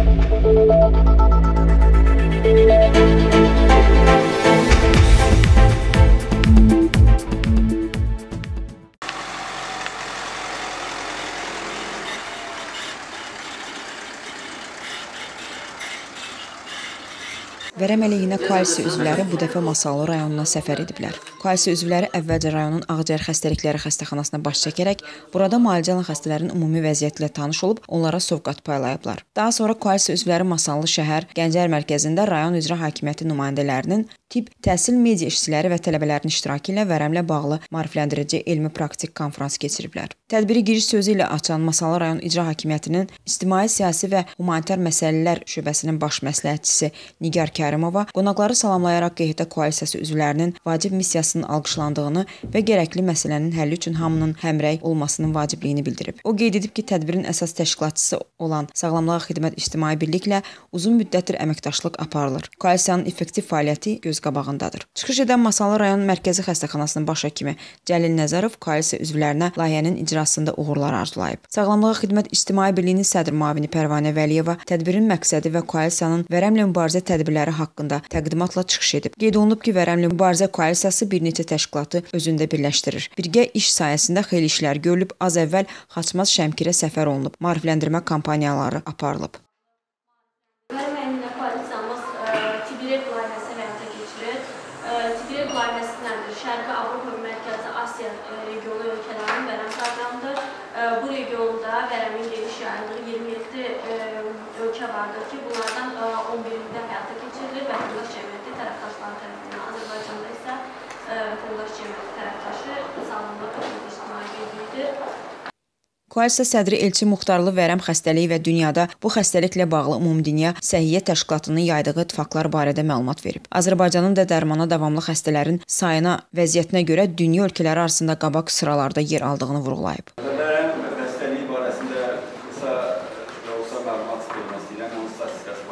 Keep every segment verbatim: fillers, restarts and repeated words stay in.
Vərəm əleyhinə koalisiya üzvləri bu dəfə Masallı rayonuna səfər ediblər. Koalisiya üzvləri əvvəlcə rayonun ağciyər xəstəlikləri xəstəxanasına baş çəkərək, burada müalicə alan xəstələrin ümumi vəziyyəti ilə tanış olub, onlara sovqat paylayıblar. Daha sonra koalisiya üzvləri Masallı şəhər, Gəncər mərkəzində rayon icra hakimiyyəti nümayəndələrinin, tibb, təhsil, media işçiləri və tələbələrin iştirakı ilə vərəmlə bağlı maarifləndirici elmi praktik konfrans keçiriblər. Tədbiri giriş sözü ilə açan Masallı rayon icra hakimiyyətinin ictimai, siyasi və humanitar məsələlər şöbəsinin baş məsləhətçisi Nigar Kərimova qonaqları salamlayaraq Q H T koalisiyası üzvlərinin vacib missiyasının alqışlandığını və gərəkli məsələnin həlli üçün hamının həmrəy olmasının vacibliyini bildirib. O qeyd edib ki, tədbirin əsas təşkilatçısı olan Sağlamlığa Xidmət İctimai Birliklə uzun müddətdir əməkdaşlıq aparılır. Koalisiyanın effektiv fəaliyyəti göz qabağındadır. Çıxış edən Masallı rayon Mərkəzi Xəstəxanasının baş həkimi Cəlil Nəzərov koalisiya üzvlərinə layihənin icrasında uğurlar arzulayıb. Sağlamlığa Xidmət İctimai Birliyinin sədr müavini Pərvanə Vəliyeva tədbirin məqsədi və koalisiyanın vərəmlə mübarizə tədbirləri haqqında təqdimatla çıxış edib. Qeyd olunub ki, vərəmlə mübarizə koalisiyası bir neçə təşkilatı özündə birləşdirir. Birgə iş sayəsində xeyli işlər görülüb, az əvvəl Xaçmaz Şəmkirə səfər olunub, maarifləndirmə kampaniyaları aparılıb. Vərəm əleyhinə koalisiyamız Tigrek layihəsi həyata keçirir. Tigrek layihəsi nədir? Şərqi Avropa və Mərkəzi Asiya regionu ölkələrinin vərəm proqramıdır. Bu regionda vərəmin geniş yayıldığı iyirmi yeddi ölkə vardır ki, bunlardan on birində həyata keçirilir və vətəndaş cəmiyyəti tərəfdaşları tərəfindən. Azərbaycanda isə vətəndaş cəmiyyəti tərəfdaşı Sağlamlıq Xidmət İctimai Birliyidir. Koalisiya sədri Elçi Muxtarlı vərəm xəstəliyi və dünyada bu xəstəliklə bağlı Ümumdünya Səhiyyə Təşkilatının yaydığı ittifaqlar barədə məlumat verib. Azərbaycanın da dərmana davamlı xəstələrin sayına, vəziyyətinə görə dünya ölkələri arasında qabaq sıralarda yer aldığını vurğulayıb. Vərəm xəstəliyi barəsində qısa və olsa məlumat vermək istəyirəm, onun statistikası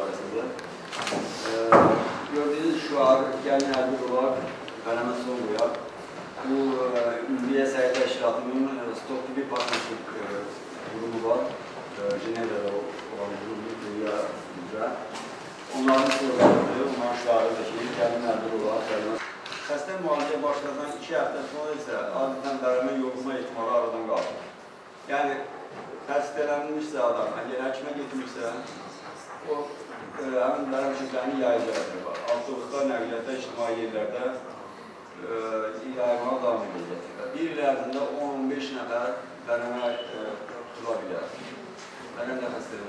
barəsində. Gördüyünüz şüar gəlin əlbir olaraq vərəmə son qoyaq. Bu Ümumdünya Səhiyyə Təşkilatının Stop T B Partnership qurumu var. Jenevrədə olan qurumu dünya üzrə. Onların sorğalıdır, onların şüarıdır ki, gəlin əlbir olaraq. Xəstə müalicəyə başladan iki həftə sonra isə adətən vərəmə yoluma ehtimalı aradan qalır. Yəni, xəstələnmişsə adam, əgər həkimə getmişsə, o həmin vərəm şübhəni yayacaqdır. Avtobuslar, nəqliyyatda, ictimai yerlərdə yaymağa davam edəcək. Bir il ərzində on on beş nəfər vərəmə tutula bilər. Vərəmlə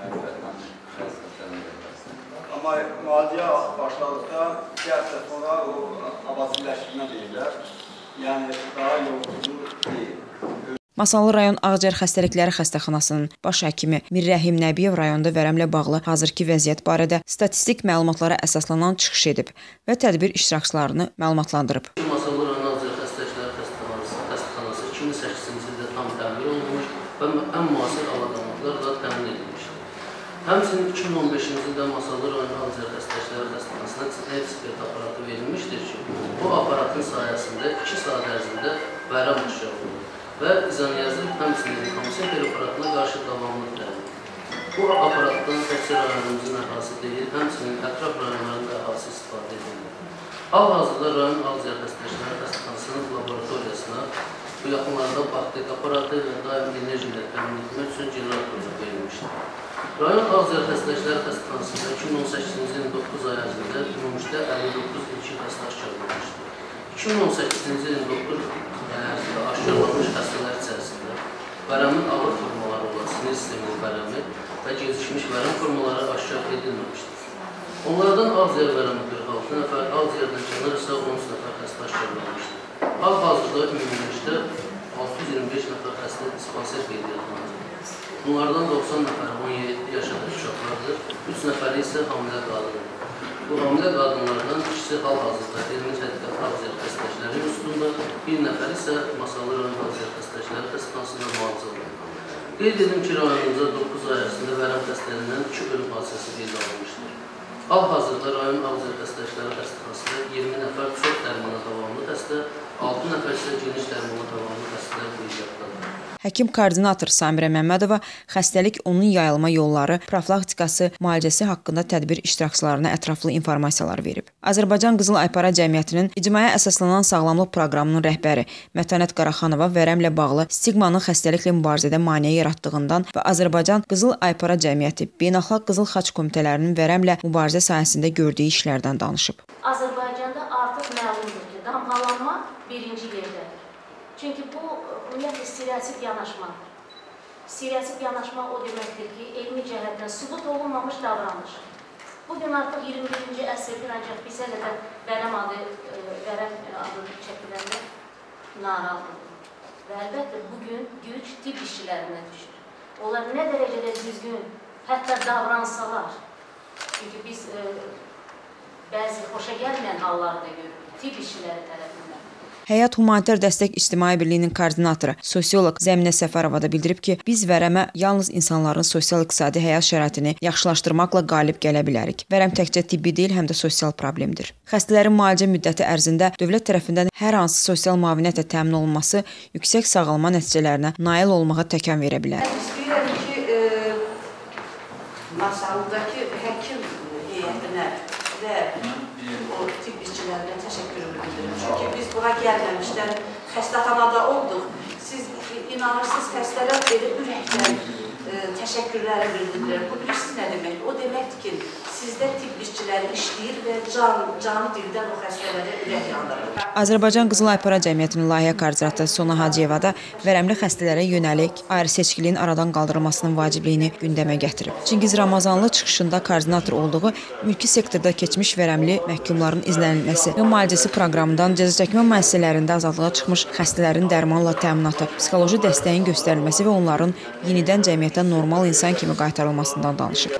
xəstələnə bilər. Amma müalicə başladıqda iki həftə sonra o abasiləşdirmə deyirlər. Yəni, daha yolculuğu deyil. Masallı rayon Ağciyər xəstəlikləri xəstəxanasının baş həkimi Mirrəhim Nəbiyev rayonda vərəmlə bağlı hazırki vəziyyət barədə statistik məlumatlara əsaslanan çıxış edib və tədbir iştirakçılarını məlumatlandırıb. Masallı rayon Ağciyər xəstəlikləri xəstəxanası iki min səkkizinci ildə tam təmir olunmuş və ən müasir avadanlıqlarla təmin edilmişdir. Həmçinin iki min on beşinci ildə Masallı rayon Ağciyər xəstəlikləri xəstəxanasına ekspert aparatı verilmişdir ki, bu aparatın sayəsində iki saat ərzində vərəm aşağı olunur və izaniyazın həmçinin komisyon preparatına qarşı davamlıq təmin. Bu aparatdan təkcə rayonumuzun əhalisi deyil, həmçinin ətraf rayonların da əhalisi istifadə edilir. Hal-hazırda rayon Ağciyər xəstəlikləri xəstəxanasının laboratoriyasına bu yaxınlarda baktik aparatı və daim enerji ilə təmin etmək üçün generatorluq verilmişdir. Rayon Ağciyər xəstəlikləri xəstəxanasında iki min on səkkizinci ilin doqquz ay ərzində ümumilikdə əlli doqquz ilkin xəstə aşkarlanmışdır. iki min on səkkizinci ilin doqquz ay ərzində aşkarlanmış xəstələr içərisində vərəmin ağır formaları olan sinir sisteminin vərəmi və gecikmiş vərəm formaları aşkar edilməmişdir. Onlardan ağciyər vərəmi qırx altı nəfər, ağciyərdən kənar isə on üç nəfər xəstə aşkarlanmışdır. Hal-hazırda ümumilikdə altı yüz iyirmi beş nəfər xəstə dispanser qeydiyyatlanır. Bunlardan doxsan nəfəri on yeddi yaşadakı uşaqlardır, üç nəfəri isə hamilə qadındır. Bu hamilə qadınlardan ikisi hal-hazırda elmi tədqiqat ağciyər xəstəlikləri üstündə, bir nəfər isə Masallı rayon ağciyər xəstəlikləri xəstəxanasında müalicə olunur. Qeyd edim ki, rayonumuzda doqquz ay ərzində vərəm xəstəliyindən iki ölüm hadisəsi qeyd alınmışdır. Hal-hazırda rayon ağciyər xəstəlikləri xəstəxanasında iyirmi nəfər çox dərmana davamlı xəstə, altı nəfər isə geniş dərmanla tamamlanan xəstələr bu icaddadır. Həkim koordinator Samirə Məmmədova xəstəlik, onun yayılma yolları, profilaktikası, müalicəsi haqqında tədbir iştirakçılarına ətraflı informasiyalar verib. Azərbaycan Qızıl Aypara Cəmiyyətinin icmaya əsaslanan sağlamlıq proqramının rəhbəri Mətanət Qaraxanova vərəmlə bağlı stigmanın xəstəliklə mübarizədə maneə yaratdığından və Azərbaycan Qızıl Aypara Cəmiyyəti Beynəlxalq Qızıl Xaç Komitələrinin vərəmlə mübarizə sahəsində gördüyü işlərdən danışıb. Azərbaycanda artıq məlumdur ki, damğalanma birinci yerdədir. Çünki bu, ümumiyyətlə, stereotip yanaşmadır. Stereotip yanaşma o deməkdir ki, elmi cəhətdən sübut olunmamış davranış. Bugün artıq iyirmi birinci əsrdir, ancaq bizə də vərəm adı, vərəm adı çəkiləndə narahatdır. Və əlbəttə, bugün güc tibb işçilərinə düşür. Onlar nə dərəcədə düzgün, hətta davransalar, çünki biz e, bəzi xoşa gəlməyən halları da görürük, tibb işçiləri tərəfindən. Həyat Humanitar Dəstək İctimai Birliyinin koordinatoru, sosioloq Zəminə Səfərova da bildirib ki, biz vərəmə yalnız insanların sosial-iqtisadi həyat şəraitini yaxşılaşdırmaqla qalib gələ bilərik. Vərəm təkcə tibbi deyil, həm də sosial problemdir. Xəstələrin müalicə müddəti ərzində dövlət tərəfindən hər hansı sosial müavinətlə təmin olunması yüksək sağalma nəticələrinə nail olmağa təkan verə bilər. İstəyirəm ki, e, Masallıdakı həkim heyətinə və o tibb işçilərinə təşəkkür edirəm. Çünki biz bura gəlməmişdən xəstəxanada olduq. Siz inanırsınız, xəstələr belə ürəkdən e, təşəkkürləri bildirirlər. Bu bilirsiniz nə deməkdir? O deməkdir ki, sizdə tibb işçiləri işləyir və can, canı dildən o xəstələrə ürək yandırır. Azərbaycan Qızıl Aypara Cəmiyyətinin layihə koordinatoru Sona Hacıyeva da vərəmli xəstələrə yönəlik ayrı seçkiliyin aradan qaldırılmasının vacibliyini gündəmə gətirib. Çingiz Ramazanlı çıxışında koordinator olduğu mülki sektorda keçmiş vərəmli məhkumların izlənilməsi və müalicəsi proqramından cəza çəkmə müəssisələrində azadlığa çıxmış xəstələrin dərmanla təminatı, psixoloji dəstəyin göstərilməsi və onların yenidən cəmiyyətə normal insan kimi qaytarılmasından danışıb.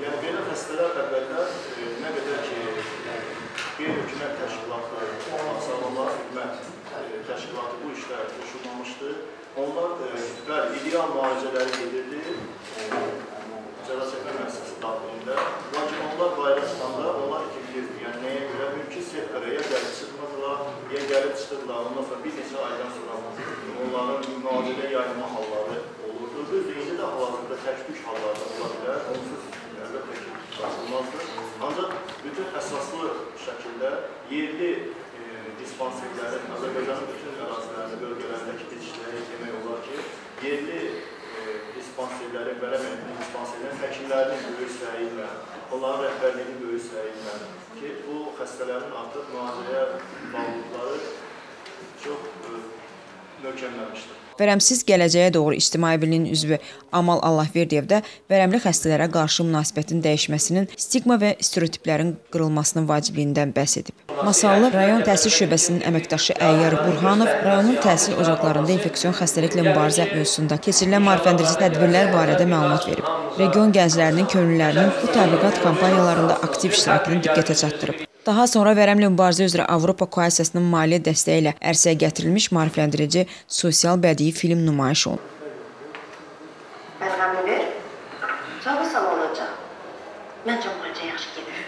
Onlar bəli, ideal müalicələri gedirdi, cəza çəkmə müəssisəsi daxilində. Lakin onlar bayra çıxanda, onlar ikibilirdi. Yəni, nəyə görə? Mülki sektora ya gəlib çıxmazlar, ya gəlib çıxırlar. Ondan sonra bir neçə aydan sonra onların müalicəyə yayılma halları olurdu. Düzdür, indi də hal-hazırda tək-tük hallarda ola bilər, onsuz əlbəttə ki, qaçılmazdır. Ancaq bütün əsaslı şəkildə yerli dispanserlərin, Azərbaycanın bütün ərazilərində, bölgələrdəki dişləri demək olar ki, yerli e, dispanserlərin, vərəməyinin dispanserlərin həkimlərinin böyük səyi ilə, onların rəhbərliyinin böyük səyi ilə ki, bu xəstələrin artıq müalicəyə bağlılıqları çox e, möhkəmlənmişdir. Vərəmsiz gələcəyə doğru İctimai Birliyinin üzvü Amal Allahverdiyev də vərəmli xəstələrə qarşı münasibətin dəyişməsinin, stigma və stereotiplərin qırılmasının vacibliyindən bəhs edib. Masallı rayon təhsil şöbəsinin əməkdaşı Əyyar Burhanov rayonun təhsil ocaqlarında infeksion xəstəliklə mübarizə mövzusunda keçirilən maarifləndirici tədbirlər barədə məlumat verib. Region gənclərinin könüllərinin bu təbliğat kampaniyalarında aktiv iştirakını diqqətə çatdırıb. Daha sonra vərəmlə mübarizə üzrə Avropa Koalisiyasının maliyyə dəstəyi ilə ərsəyə gətirilmiş maarifləndirici sosial bədii film nümayiş olunub. Məzəmini ver, canı sağ olacaq. Məncə müalicə yaxşı gedir.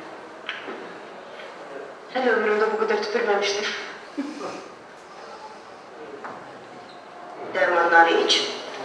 Hələ ömrümdə bu qədər tüpürməmişdir. Dərmanları iç.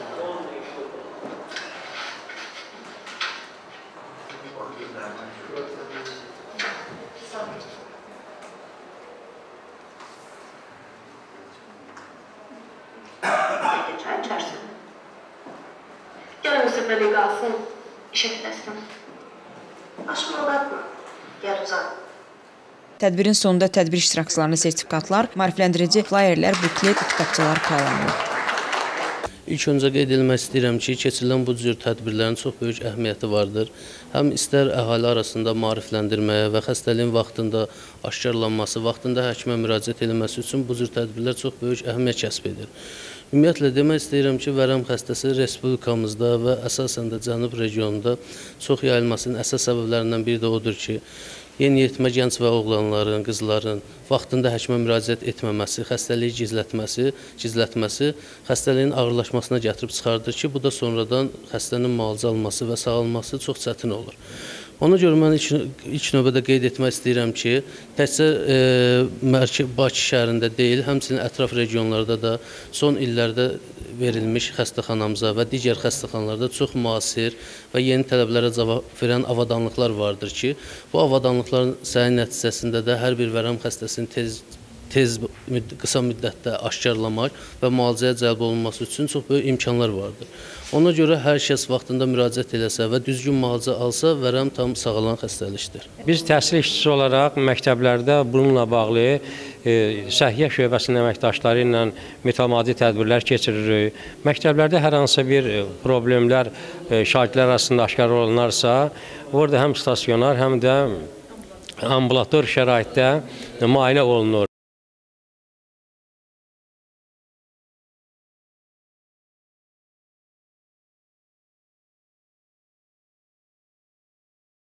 Çay içərsin. Gəl müsəbəli qalsın, işə gedəsin. Başımı olatma, gəl uzaq. Tədbirin sonunda tədbir iştirakçılarına sertifikatlar, maarifləndirici flayerlər, buklet, kitabçalar paylanılır. İlk öncə qeyd edilmək istəyirəm ki, keçirilən bu cür tədbirlərin çox böyük əhəmiyyəti vardır. Həm istər əhali arasında maarifləndirməyə və xəstəliyin vaxtında aşkarlanması, vaxtında həkimə müraciət edilməsi üçün bu cür tədbirlər çox böyük əhəmiyyət kəsb edir. Ümumiyyətlə, demək istəyirəm ki, vərəm xəstəsi respublikamızda və əsasən də Cənub regionunda çox yayılmasının əsas səbəblərindən biri də odur ki, yeniyetmə gənc və oğlanların, qızların vaxtında həkimə müraciət etməməsi, xəstəliyi gizlətməsi, gizlətməsi xəstəliyin ağırlaşmasına gətirib çıxardır ki, bu da sonradan xəstənin müalicə alması və sağalması çox çətin olur. Ona görə mən ilk, ilk növbədə qeyd etmək istəyirəm ki, təkcə e, Bakı şəhərində deyil, həmçinin ətraf regionlarda da son illərdə verilmiş xəstəxanamıza və digər xəstəxanalarda çox müasir və yeni tələblərə cavab verən avadanlıqlar vardır ki, bu avadanlıqların səhi nəticəsində də hər bir vərəm xəstəsini tez tez, qısa müddətdə aşkarlamaq və müalicəyə cəlb olunması üçün çox böyük imkanlar vardır. Ona görə hər kəs vaxtında müraciət eləsə və düzgün müalicə alsa, vərəm tam sağalan xəstəlikdir. Biz təhsil işçisi olaraq məktəblərdə bununla bağlı e, səhiyyə şöbəsinin əməkdaşları ilə mütəmadi tədbirlər keçiririk. Məktəblərdə hər hansı bir problemlər e, şagirdlər arasında aşkar olunarsa, orada həm stasionar, həm də ambulator şəraitdə müayinə olunur.